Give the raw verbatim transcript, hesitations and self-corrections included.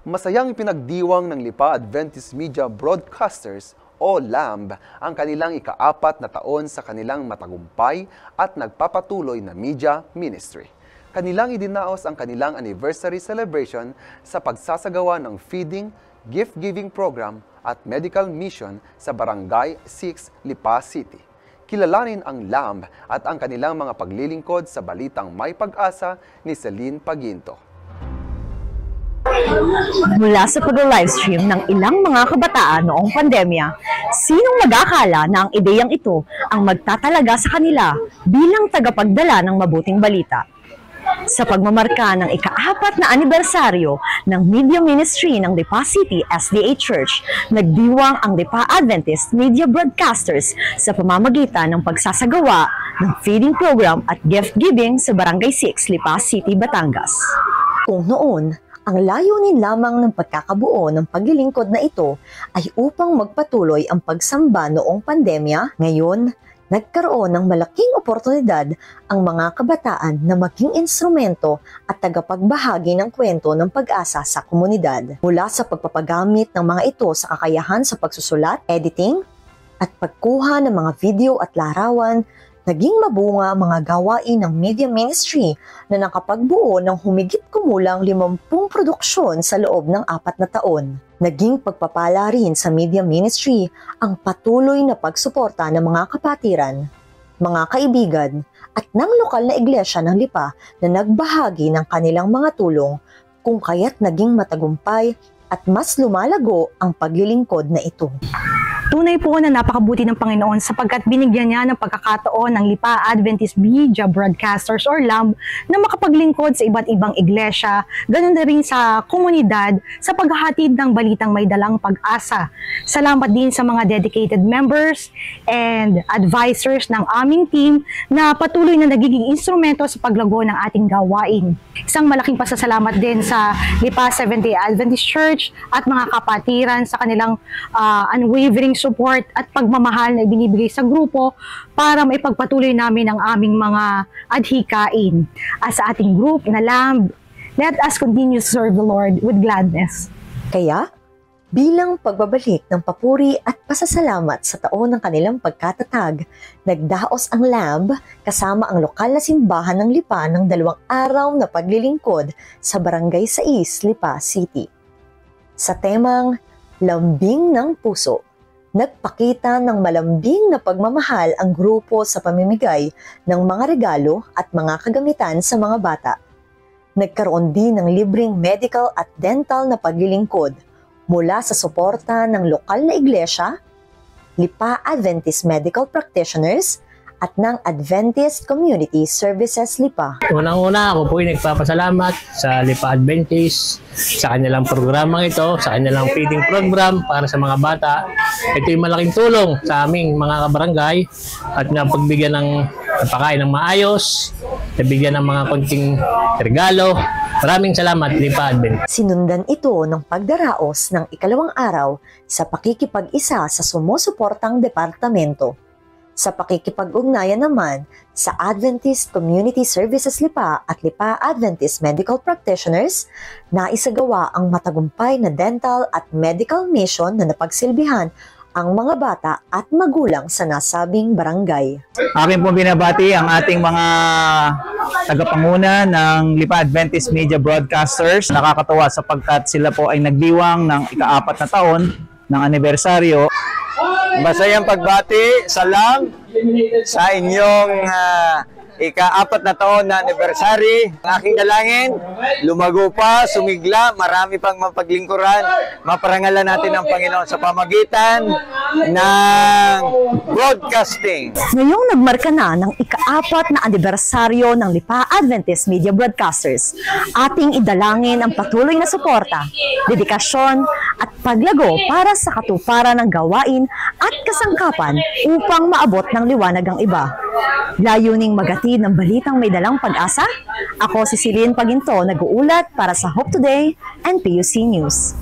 Masayang ipinagdiwang ng Lipa Adventist Media Broadcasters o L A M B ang kanilang ikaapat na taon sa kanilang matagumpay at nagpapatuloy na media ministry. Kanilang idinaos ang kanilang anniversary celebration sa pagsasagawa ng feeding, gift-giving program at medical mission sa Barangay six, Lipa City. Kilalanin ang L A M B at ang kanilang mga paglilingkod sa balitang may pag-asa ni Celine Paginto. Mula sa pag-livestream ng ilang mga kabataan noong pandemya, sinong mag-akala na ang ideyang ito ang magtatalaga sa kanila bilang tagapagdala ng mabuting balita? Sa pagmamarka ng ikaapat na anibersaryo ng media ministry ng Lipa City S D A Church, nagdiwang ang Lipa Adventist Media Broadcasters sa pamamagitan ng pagsasagawa ng feeding program at gift-giving sa Barangay six, Lipa City, Batangas. Kung noon, ang layunin lamang ng pagkakabuo ng paglilingkod na ito ay upang magpatuloy ang pagsamba noong pandemya, ngayon, nagkaroon ng malaking oportunidad ang mga kabataan na maging instrumento at tagapagbahagi ng kwento ng pag-asa sa komunidad. Mula sa pagpapagamit ng mga ito sa kakayahan sa pagsusulat, editing, at pagkuha ng mga video at larawan, naging mabunga mga gawain ng media ministry na nakapagbuo ng humigit kumulang limampung produksyon sa loob ng apat na taon. Naging pagpapala rin sa media ministry ang patuloy na pagsuporta ng mga kapatiran, mga kaibigan at ng lokal na iglesia ng Lipa na nagbahagi ng kanilang mga tulong kung kaya't naging matagumpay at mas lumalago ang paglilingkod na ito. Tunay po na napakabuti ng Panginoon sapagkat binigyan niya ng pagkakataon ng Lipa Adventist Media Broadcasters or L A M B na makapaglingkod sa iba't ibang iglesia, ganun na rin sa komunidad sa paghahatid ng balitang may dalang pag-asa. Salamat din sa mga dedicated members and advisors ng aming team na patuloy na nagiging instrumento sa paglago ng ating gawain. Isang malaking pasasalamat din sa Lipa Seventh-day Adventist Church at mga kapatiran sa kanilang uh, unwavering support at pagmamahal na ibinibigay sa grupo para maipagpatuloy namin ang aming mga adhikain. As sa ating group na L A M B, let us continue to serve the Lord with gladness. Kaya, bilang pagbabalik ng papuri at pasasalamat sa taon ng kanilang pagkatatag, nagdaos ang L A M B kasama ang lokal na simbahan ng Lipa ng dalawang araw na paglilingkod sa Barangay six, Lipa City. Sa temang Lambing ng Puso, nagpakita ng malambing na pagmamahal ang grupo sa pamimigay ng mga regalo at mga kagamitan sa mga bata. Nagkaroon din ng libreng medical at dental na paglilingkod mula sa suporta ng lokal na iglesia, Lipa Adventist Medical Practitioners, at ng Adventist Community Services Lipa. Unang-una, ako po ay nagpapasalamat sa Lipa Adventist sa kanilang programang ito, sa kanilang feeding program para sa mga bata. Ito yung malaking tulong sa aming mga kabarangay at napagbigyan ng napakain ng maayos, nabigyan ng mga konting regalo. Maraming salamat, Lipa Adventist. Sinundan ito ng pagdaraos ng ikalawang araw sa pakikipag-isa sa sumusuportang departamento. Sa pakikipag-ugnayan naman sa Adventist Community Services Lipa at Lipa Adventist Medical Practitioners, naisagawa ang matagumpay na dental at medical mission na napagsilbihan ang mga bata at magulang sa nasabing barangay. Akin po binabati ang ating mga tagapanguna ng Lipa Adventist Media Broadcasters. Nakakatuwa sapagkat sila po ay nagdiwang ng ikaapat na taon ng anibersaryo. Masayang pagbati sa L A M B sa inyong uh, ika-apat na taon na anniversary. Ang aking dalangin, lumago pa, sumigla, marami pang mapaglingkuran. Maparangalan natin ang Panginoon sa pamagitan ng broadcasting. Ngayong nagmarka na ng ika-apat na anibersaryo ng Lipa Adventist Media Broadcasters, ating idalangin ang patuloy na suporta, dedikasyon at paglago para sa katuparan ng gawain at kasangkapan upang maabot ng liwanag ang iba. Layuning magatid ng balitang may dalang pag-asa. Ako si Celine Paginto, nag-uulat para sa Hope Today and P U C News.